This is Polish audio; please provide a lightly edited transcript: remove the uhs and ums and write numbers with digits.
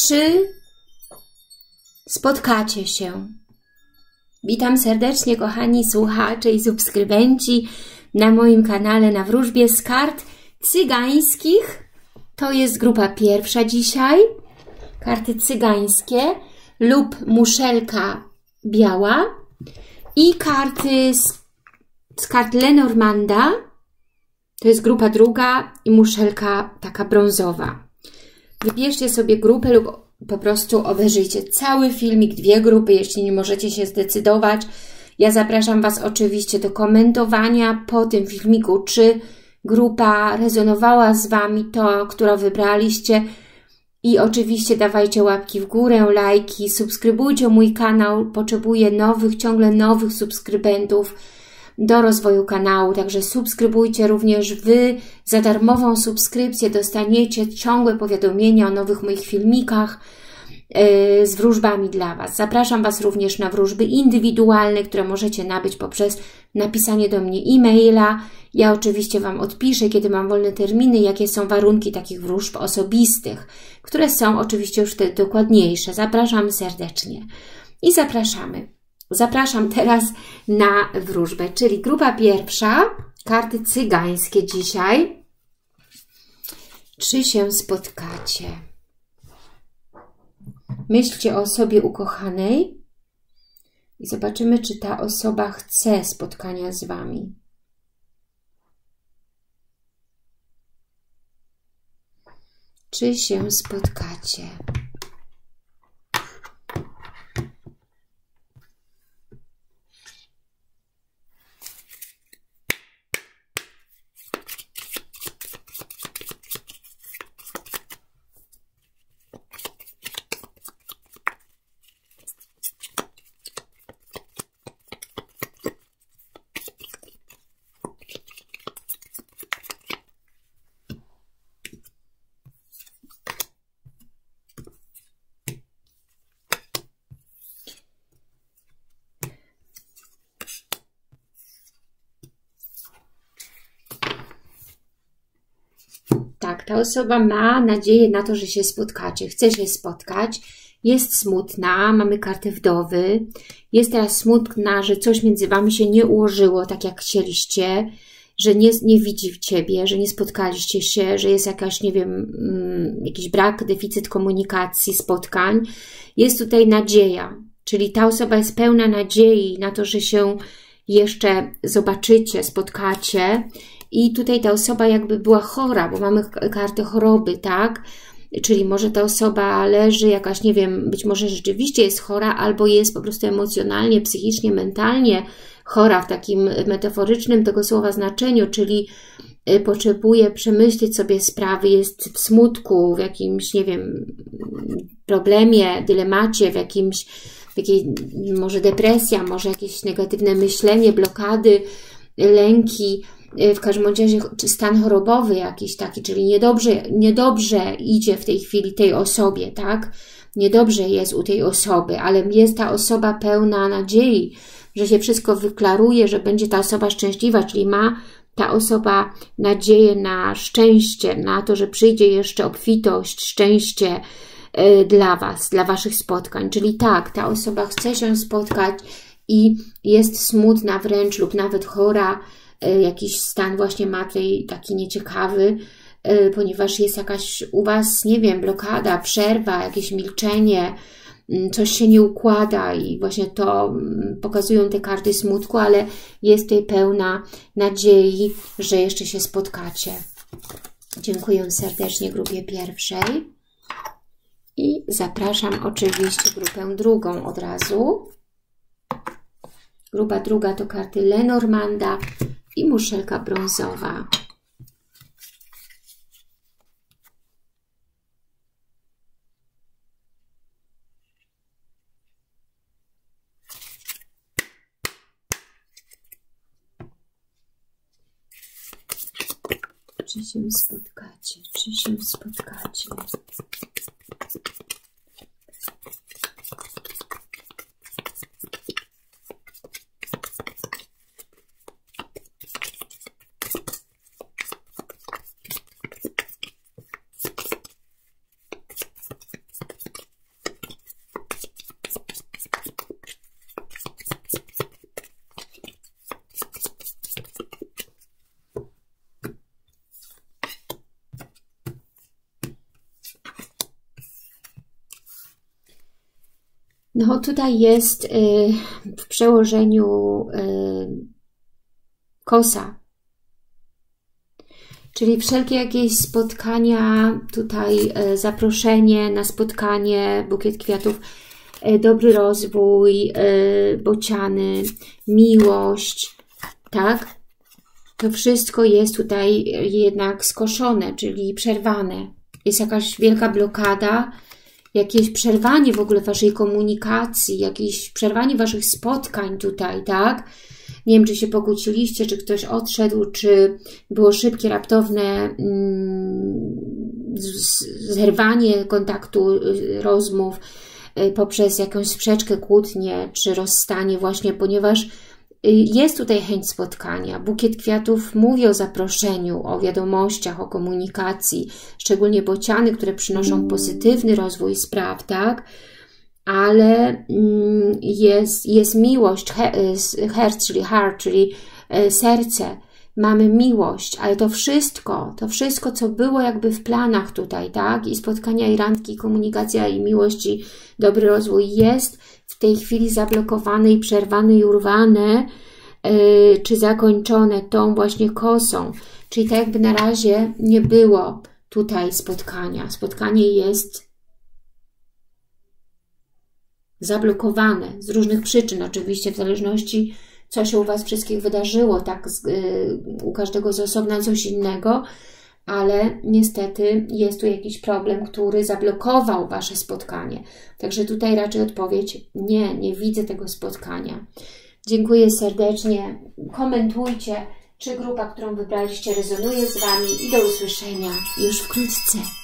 Czy spotkacie się? Witam serdecznie, kochani słuchacze i subskrybenci na moim kanale Na Wróżbie z Kart Cygańskich. To jest grupa pierwsza dzisiaj. Karty cygańskie lub muszelka biała i karty z kart Lenormanda. To jest grupa druga i muszelka taka brązowa. Wybierzcie sobie grupę lub po prostu obejrzyjcie cały filmik, dwie grupy, jeśli nie możecie się zdecydować. Ja zapraszam Was oczywiście do komentowania po tym filmiku, czy grupa rezonowała z Wami, to, którą wybraliście. I oczywiście dawajcie łapki w górę, lajki, subskrybujcie mój kanał. Potrzebuję ciągle nowych subskrybentów do rozwoju kanału, także subskrybujcie również Wy. Za darmową subskrypcję dostaniecie ciągłe powiadomienia o nowych moich filmikach z wróżbami dla Was. Zapraszam Was również na wróżby indywidualne, które możecie nabyć poprzez napisanie do mnie e-maila. Ja oczywiście Wam odpiszę, kiedy mam wolne terminy, jakie są warunki takich wróżb osobistych, które są oczywiście już wtedy dokładniejsze. Zapraszam serdecznie i zapraszamy. Zapraszam teraz na wróżbę, czyli grupa pierwsza, karty cygańskie dzisiaj. Czy się spotkacie? Myślcie o osobie ukochanej i zobaczymy, czy ta osoba chce spotkania z Wami. Czy się spotkacie? Tak, ta osoba ma nadzieję na to, że się spotkacie, chce się spotkać, jest smutna, mamy kartę wdowy, jest teraz smutna, że coś między Wami się nie ułożyło tak jak chcieliście, że nie widzi w Ciebie, że nie spotkaliście się, że jest jakaś, nie wiem, jakiś brak, deficyt komunikacji, spotkań. Jest tutaj nadzieja, czyli ta osoba jest pełna nadziei na to, że się jeszcze zobaczycie, spotkacie. I tutaj ta osoba jakby była chora, bo mamy kartę choroby, tak? Czyli może ta osoba leży jakaś, nie wiem, być może rzeczywiście jest chora, albo jest po prostu emocjonalnie, psychicznie, mentalnie chora w takim metaforycznym tego słowa znaczeniu, czyli potrzebuje przemyśleć sobie sprawy, jest w smutku, w jakimś, nie wiem, problemie, dylemacie, w jakiej może depresja, może jakieś negatywne myślenie, blokady, lęki, w każdym razie stan chorobowy jakiś taki, czyli niedobrze idzie w tej chwili tej osobie, tak? Niedobrze jest u tej osoby, ale jest ta osoba pełna nadziei, że się wszystko wyklaruje, że będzie ta osoba szczęśliwa, czyli ma ta osoba nadzieję na szczęście, na to, że przyjdzie jeszcze obfitość, szczęście dla Was, dla Waszych spotkań. Czyli tak, ta osoba chce się spotkać i jest smutna wręcz lub nawet chora, jakiś stan właśnie ma tutaj taki nieciekawy, ponieważ jest jakaś u Was, nie wiem, blokada, przerwa, jakieś milczenie, coś się nie układa i właśnie to pokazują te karty smutku, ale jest tutaj pełna nadziei, że jeszcze się spotkacie. Dziękuję serdecznie grupie pierwszej i zapraszam oczywiście grupę drugą od razu. Grupa druga to karty Lenormanda i muszelka brązowa. Czy się spotkacie? Czy się spotkacie? No tutaj jest w przełożeniu kosa, czyli wszelkie jakieś spotkania, tutaj zaproszenie na spotkanie, bukiet kwiatów, dobry rozwój, bociany, miłość, tak? To wszystko jest tutaj jednak skoszone, czyli przerwane. Jest jakaś wielka blokada, jakieś przerwanie w ogóle waszej komunikacji, jakieś przerwanie waszych spotkań tutaj, tak? Nie wiem, czy się pokłóciliście, czy ktoś odszedł, czy było szybkie, raptowne zerwanie kontaktu, rozmów poprzez jakąś sprzeczkę, kłótnię, czy rozstanie właśnie, ponieważ jest tutaj chęć spotkania. Bukiet kwiatów mówi o zaproszeniu, o wiadomościach, o komunikacji, szczególnie bociany, które przynoszą pozytywny rozwój spraw, tak? Ale jest miłość, herz, czyli heart, czyli serce. Mamy miłość, ale to wszystko, co było jakby w planach tutaj, tak? I spotkania, i randki, i komunikacja, i miłość, i dobry rozwój jest w tej chwili zablokowane i przerwane i urwane, czy zakończone tą właśnie kosą. Czyli tak jakby na razie nie było tutaj spotkania. Spotkanie jest zablokowane z różnych przyczyn, oczywiście w zależności, co się u was wszystkich wydarzyło, tak, u każdego z osobna coś innego, ale niestety jest tu jakiś problem, który zablokował wasze spotkanie. Także tutaj raczej odpowiedź nie widzę tego spotkania. Dziękuję serdecznie. Komentujcie, czy grupa, którą wybraliście, rezonuje z wami i do usłyszenia już wkrótce.